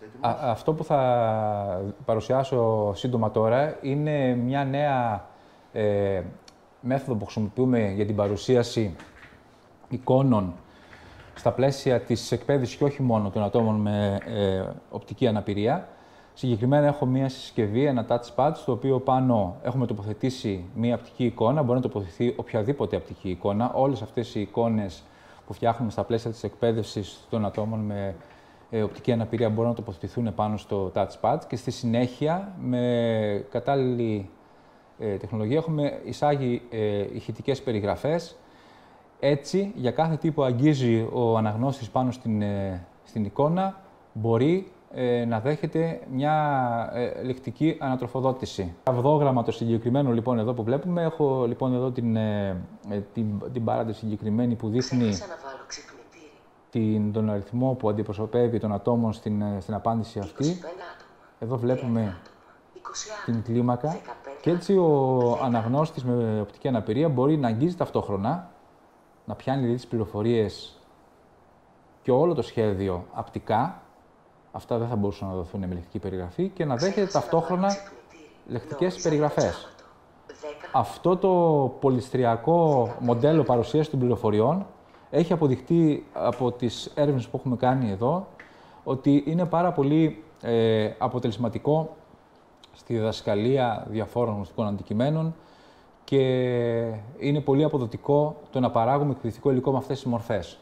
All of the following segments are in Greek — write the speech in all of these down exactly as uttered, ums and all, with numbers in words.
Α, αυτό που θα παρουσιάσω σύντομα τώρα είναι μια νέα ε, μέθοδο που χρησιμοποιούμε για την παρουσίαση εικόνων στα πλαίσια της εκπαίδευσης και όχι μόνο των ατόμων με ε, οπτική αναπηρία. Συγκεκριμένα έχω μία συσκευή, ένα touchpad, στο οποίο πάνω έχουμε τοποθετήσει μία οπτική εικόνα. Μπορεί να τοποθετηθεί οποιαδήποτε οπτική εικόνα. Όλες αυτές οι εικόνες που φτιάχνουμε στα πλαίσια της εκπαίδευσης των ατόμων με ε, οπτική αναπηρία μπορούν να τοποθετηθούν πάνω στο touchpad και στη συνέχεια με κατάλληλη ε, τεχνολογία έχουμε εισάγει ε, ηχητικές περιγραφές. Έτσι, για κάθε τι που αγγίζει ο αναγνώστης πάνω στην, ε, στην εικόνα, μπορεί ε, να δέχεται μια ε, λεκτική ανατροφοδότηση. Αβδόγραμμα το συγκεκριμένο λοιπόν εδώ που βλέπουμε, έχω λοιπόν εδώ την, ε, την, την μπάρα συγκεκριμένη που δείχνει την, τον αριθμό που αντιπροσωπεύει των ατόμων στην, στην απάντηση αυτή. Εδώ βλέπουμε την κλίμακα και έτσι ο αναγνώστης με οπτική αναπηρία μπορεί να αγγίζει ταυτόχρονα, να πιάνει δηλαδή τις πληροφορίες και όλο το σχέδιο απτικά, αυτά δεν θα μπορούσαν να δοθούν με λεκτική περιγραφή, και να δέχεται ταυτόχρονα λεκτικές περιγραφές. Αυτό το πολυστριακό μοντέλο παρουσίασης των πληροφοριών έχει αποδειχτεί από τις έρευνες που έχουμε κάνει εδώ ότι είναι πάρα πολύ ε, αποτελεσματικό στη διδασκαλία διαφόρων γνωστικών αντικειμένων και είναι πολύ αποδοτικό το να παράγουμε εκπαιδευτικό υλικό με αυτές τις μορφές.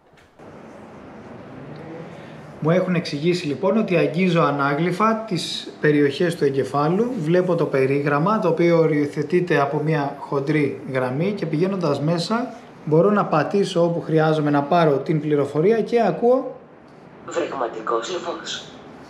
Μου έχουν εξηγήσει λοιπόν ότι αγγίζω ανάγλυφα τις περιοχές του εγκεφάλου, βλέπω το περίγραμμα το οποίο οριοθετείται από μια χοντρή γραμμή και πηγαίνοντας μέσα μπορώ να πατήσω όπου χρειάζομαι να πάρω την πληροφορία και ακούω βρεγματικός υφός.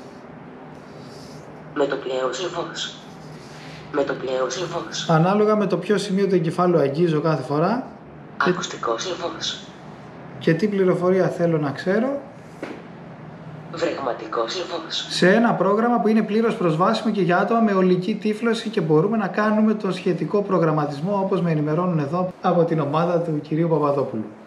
Με το πλέος υφός. Με το πλέος υφός. Ανάλογα με το ποιο σημείο του εγκεφάλου αγγίζω κάθε φορά. Ακουστικός υφός. Και τι πληροφορία θέλω να ξέρω. Βρεγματικός υφός. Σε ένα πρόγραμμα που είναι πλήρως προσβάσιμο και για άτομα με ολική τύφλωση και μπορούμε να κάνουμε τον σχετικό προγραμματισμό όπως με ενημερώνουν εδώ από την ομάδα του κυρίου Παπαδόπουλου.